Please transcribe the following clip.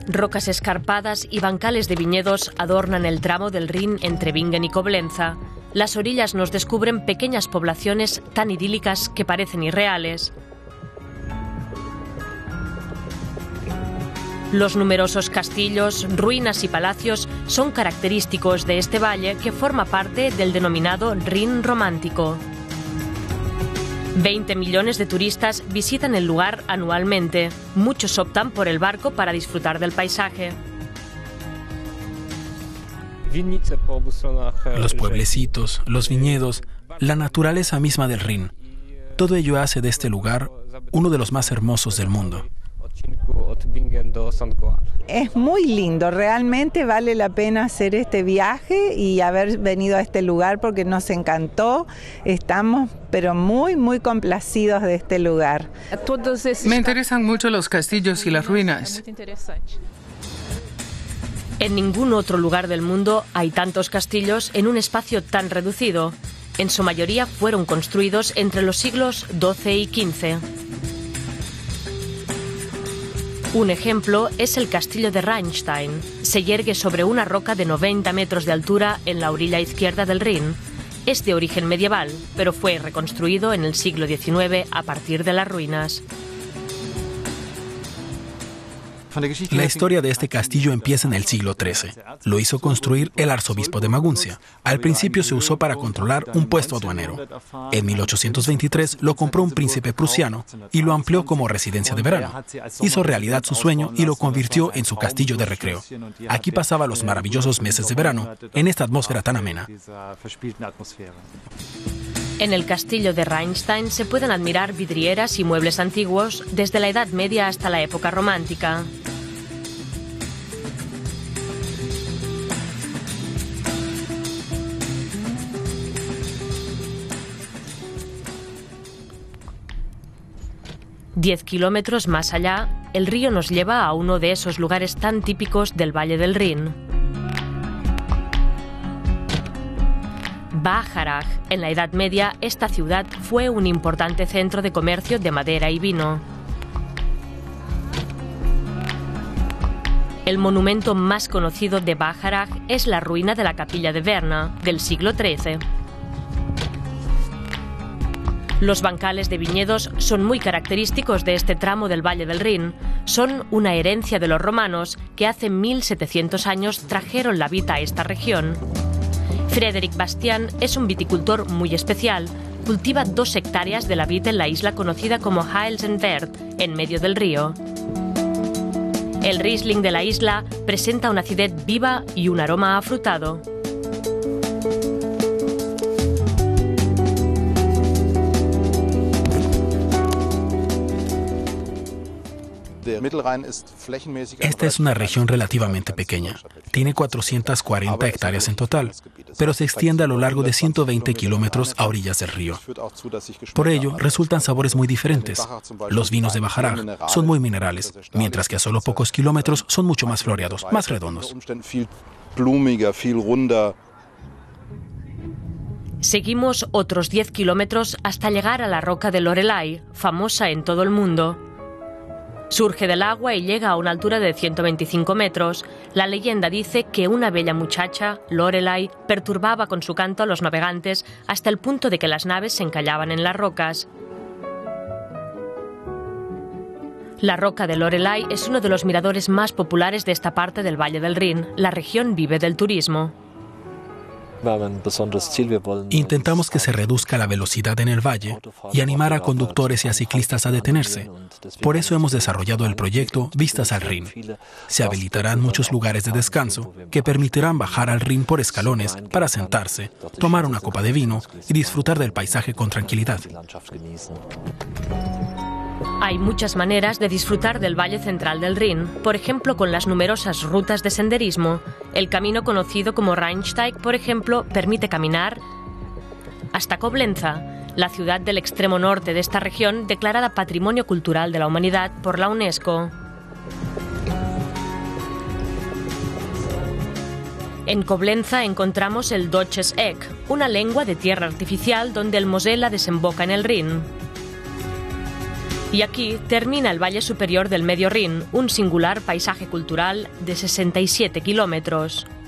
Rocas escarpadas y bancales de viñedos adornan el tramo del Rin entre Bingen y Coblenza. Las orillas nos descubren pequeñas poblaciones tan idílicas que parecen irreales. Los numerosos castillos, ruinas y palacios son característicos de este valle que forma parte del denominado Rin romántico. 20 millones de turistas visitan el lugar anualmente. Muchos optan por el barco para disfrutar del paisaje. Los pueblecitos, los viñedos, la naturaleza misma del Rin. Todo ello hace de este lugar uno de los más hermosos del mundo. Es muy lindo, realmente vale la pena hacer este viaje y haber venido a este lugar porque nos encantó. Estamos pero muy complacidos de este lugar. Me interesan mucho los castillos y las ruinas. En ningún otro lugar del mundo hay tantos castillos en un espacio tan reducido. En su mayoría fueron construidos entre los siglos XII y XV. Un ejemplo es el castillo de Rheinstein. Se yergue sobre una roca de 90 metros de altura en la orilla izquierda del Rin. Es de origen medieval, pero fue reconstruido en el siglo XIX a partir de las ruinas. La historia de este castillo empieza en el siglo XIII. Lo hizo construir el arzobispo de Maguncia. Al principio se usó para controlar un puesto aduanero. En 1823 lo compró un príncipe prusiano y lo amplió como residencia de verano. Hizo realidad su sueño y lo convirtió en su castillo de recreo. Aquí pasaba los maravillosos meses de verano, en esta atmósfera tan amena. En el castillo de Rheinstein se pueden admirar vidrieras y muebles antiguos desde la Edad Media hasta la época romántica. Diez kilómetros más allá, el río nos lleva a uno de esos lugares tan típicos del Valle del Rin. Bacharach. En la Edad Media, esta ciudad fue un importante centro de comercio de madera y vino. El monumento más conocido de Bacharach es la ruina de la capilla de Berna, del siglo XIII. Los bancales de viñedos son muy característicos de este tramo del Valle del Rin. Son una herencia de los romanos que hace 1700 años trajeron la vid a esta región. Frédéric Bastian es un viticultor muy especial. Cultiva 2 hectáreas de la vid en la isla conocida como Heilsenberg, en medio del río. El Riesling de la isla presenta una acidez viva y un aroma afrutado. Esta es una región relativamente pequeña. Tiene 440 hectáreas en total, pero se extiende a lo largo de 120 kilómetros a orillas del río. Por ello, resultan sabores muy diferentes. Los vinos de Bacharach son muy minerales, mientras que a solo pocos kilómetros son mucho más floreados, más redondos. Seguimos otros 10 kilómetros hasta llegar a la roca de Loreley, famosa en todo el mundo. Surge del agua y llega a una altura de 125 metros. La leyenda dice que una bella muchacha, Loreley, perturbaba con su canto a los navegantes hasta el punto de que las naves se encallaban en las rocas. La roca de Loreley es uno de los miradores más populares de esta parte del Valle del Rin. La región vive del turismo. Intentamos que se reduzca la velocidad en el valle y animar a conductores y a ciclistas a detenerse. Por eso hemos desarrollado el proyecto Vistas al Rin. Se habilitarán muchos lugares de descanso que permitirán bajar al Rin por escalones para sentarse, tomar una copa de vino y disfrutar del paisaje con tranquilidad. Hay muchas maneras de disfrutar del Valle Central del Rin, por ejemplo con las numerosas rutas de senderismo. El camino conocido como Rheinsteig, por ejemplo, permite caminar hasta Coblenza, la ciudad del extremo norte de esta región declarada Patrimonio Cultural de la Humanidad por la UNESCO. En Coblenza encontramos el Deutsches Eck, una lengua de tierra artificial donde el Mosela desemboca en el Rin. Y aquí termina el Valle Superior del Medio Rin, un singular paisaje cultural de 67 kilómetros.